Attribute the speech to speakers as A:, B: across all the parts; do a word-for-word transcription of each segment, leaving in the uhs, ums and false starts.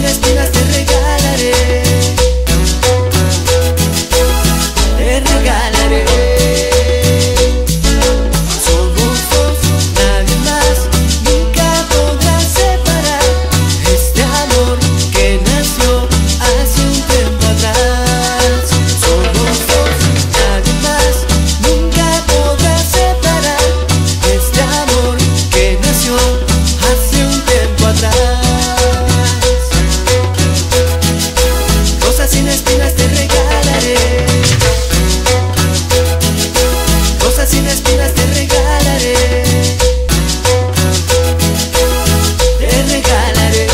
A: sin espinas te regalaré, te regalaré. Somos dos, nadie más, nunca podrá separar este amor que nació hace un tiempo atrás. Somos dos, nadie más, nunca podrá separar este amor que nació hace un tiempo atrás. Rosas sin espinas te regalaré, rosas sin espinas te regalaré, te regalaré.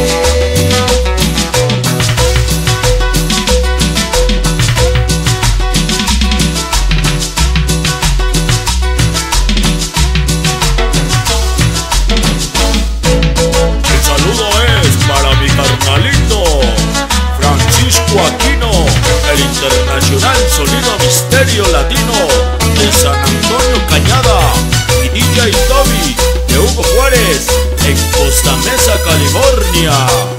B: El saludo es para mi carnalito Francisco Aquino, el internacional sonido misterio latino de San Antonio Cañada, y D J Toby de Hugo Juárez en Costa Mesa, California.